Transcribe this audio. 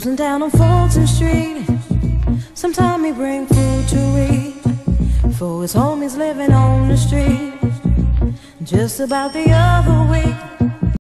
cruising down on Fulton Street. Sometime he bring food to eat for his homies living on the street. Just about the other week,